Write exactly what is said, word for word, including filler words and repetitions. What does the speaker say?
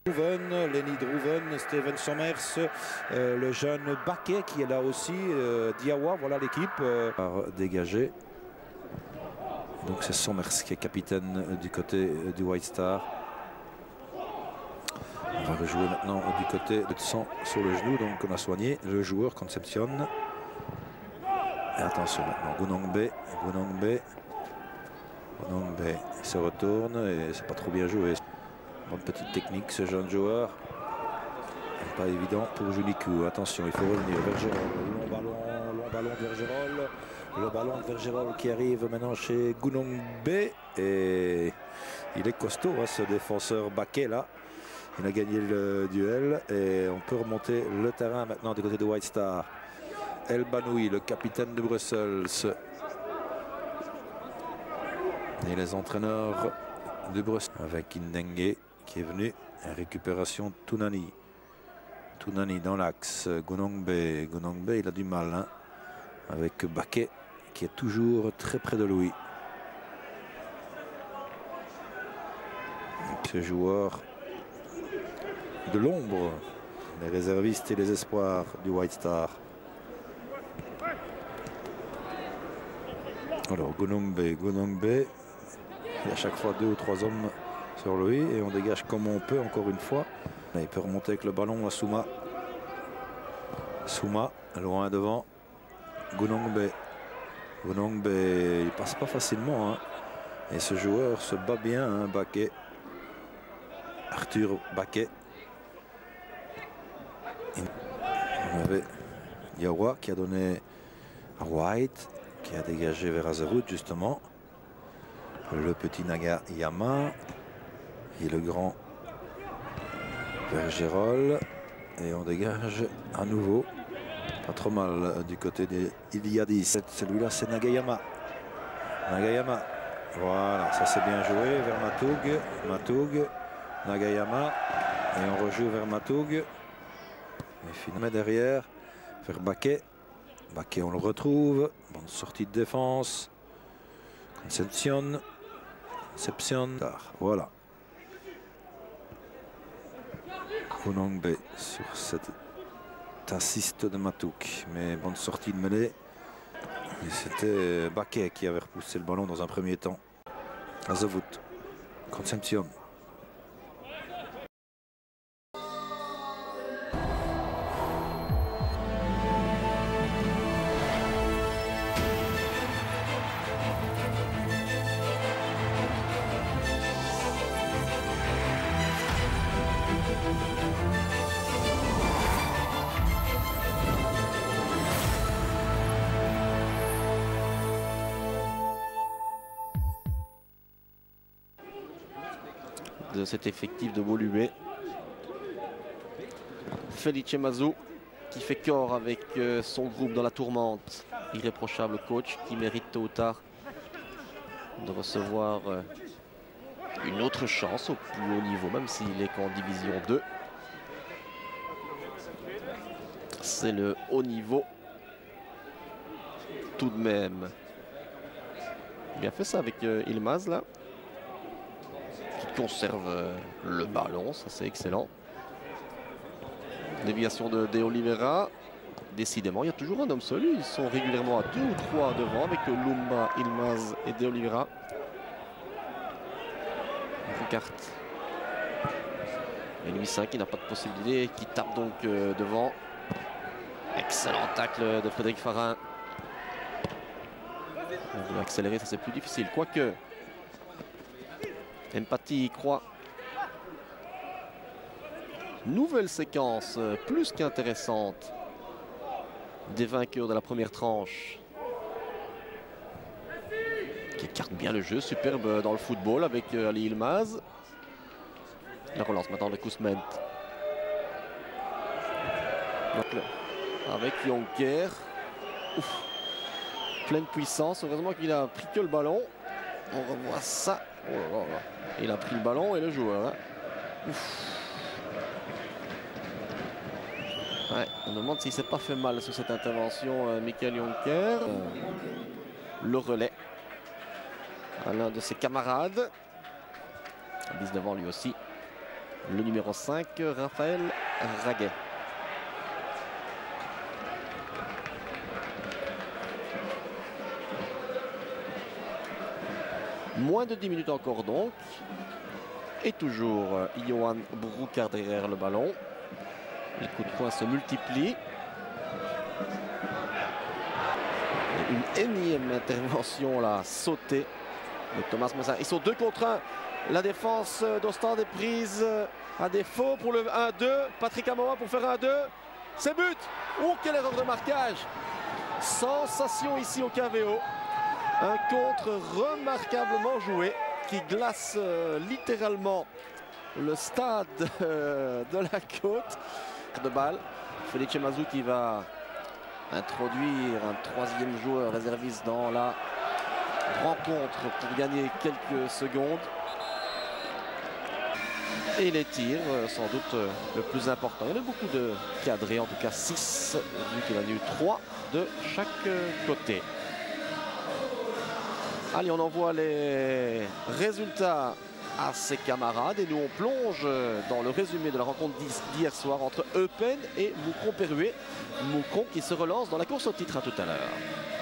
Druven, Lenny Druven, Steven Sommers, euh, le jeune Baquet qui est là aussi, euh, Diawa, voilà l'équipe. Euh, dégagé. Donc c'est Sommers qui est capitaine du côté du White Star. On va rejouer maintenant du côté de sang sur le genou, donc on a soigné le joueur Concepcion. Et attention maintenant, Gunongbe, Gunongbe, Gunongbe se retourne et c'est pas trop bien joué. Bonne petite technique ce jeune joueur. Pas évident pour Junikou. Attention, il faut revenir. Vergerol, long ballon, long ballon de Vergerol. Le ballon de Vergerol qui arrive maintenant chez Gunongbe. Et il est costaud, hein, ce défenseur Baquet là. Il a gagné le duel et on peut remonter le terrain maintenant du côté de White Star. El Banoui, le capitaine de Bruxelles. Et les entraîneurs de Bruxelles avec Indengue qui est venu. Récupération Tounani. Tounani dans l'axe. Gunongbe. Gunongbe, il a du mal hein, avec Baquet qui est toujours très près de lui. Ce joueur de l'ombre, les réservistes et les espoirs du White Star. Alors Gunongbe, Gunongbe, il y a chaque fois deux ou trois hommes sur lui et on dégage comme on peut encore une fois. Là, il peut remonter avec le ballon à Souma. Souma, loin devant. Gunongbe. Gunongbe, il passe pas facilement. Hein. Et ce joueur se bat bien, hein, Baquet. Arthur Baquet. On avait Diawa qui a donné à White, qui a dégagé vers Azerwood justement. Le petit Nagayama et le grand Vergerol. Et on dégage à nouveau. Pas trop mal du côté des Iliadis. Celui-là c'est Nagayama. Nagayama. Voilà, ça c'est bien joué vers Matoug. Matoug. Nagayama. Et on rejoue vers Matoug. Et finalement derrière, vers Baquet. Baquet, on le retrouve. Bonne sortie de défense. Concepcion. Concepcion. Voilà. Gunongbe sur cette assiste de Matouk. Mais bonne sortie de mêlée. Et c'était Baquet qui avait repoussé le ballon dans un premier temps. Azerwood. Concepcion. De cet effectif de Woluwe. Felice Mazou qui fait corps avec euh, son groupe dans la tourmente. Irréprochable coach qui mérite tôt ou tard de recevoir euh, une autre chance au plus haut niveau, même s'il est qu'en division deux. C'est le haut niveau tout de même. Bien fait ça avec euh, Ilmaz là. Qui conserve euh, le ballon, ça c'est excellent. Déviation de De Oliveira. Décidément, il y a toujours un homme seul. Ils sont régulièrement à deux ou trois devant avec Lumba, Ilmaz et De Oliveira. Ricarte. Et lui cinq qui n'a pas de possibilité, qui tape donc euh, devant. Excellent tacle de Frédéric Farin. On doit accélérer, ça c'est plus difficile. Quoique, Empathie y croit. Nouvelle séquence plus qu'intéressante des vainqueurs de la première tranche. Qui écarte bien le jeu, superbe dans le football avec Ali Ilmaz. La relance maintenant de Kousment. Avec Jonker. Ouf. Pleine puissance, heureusement qu'il a pris que le ballon. On revoit ça. Oh là là. Il a pris le ballon et le joueur. Hein. Ouais, on me demande s'il s'est pas fait mal sur cette intervention, euh, Michael Jonker. Euh, le relais à l'un de ses camarades. dix-neuf ans lui aussi. le numéro cinq, Raphaël Raguet. Moins de dix minutes encore donc. Et toujours Johan Broucard derrière le ballon. Les coups de poing se multiplient. Et une énième intervention là, sautée de Thomas Messin. Ils sont deux contre un. La défense d'Ostende est prise à défaut pour le un deux. Patrick Amoa pour faire un deux. C'est but. Oh, quelle erreur de marquage. Sensation ici au K V O. Un contre remarquablement joué qui glace euh, littéralement le stade euh, de la Côte. De balle. Felice Mazou qui va introduire un troisième joueur réserviste dans la rencontre pour gagner quelques secondes. Et les tirs, sans doute le plus important. Il y en a beaucoup de cadrés, en tout cas six, vu qu'il y en a eu trois de chaque côté. Allez, on envoie les résultats à ses camarades et nous on plonge dans le résumé de la rencontre d'hier soir entre Eupen et Moucron Péroué. Moucron qui se relance dans la course au titre à tout à l'heure.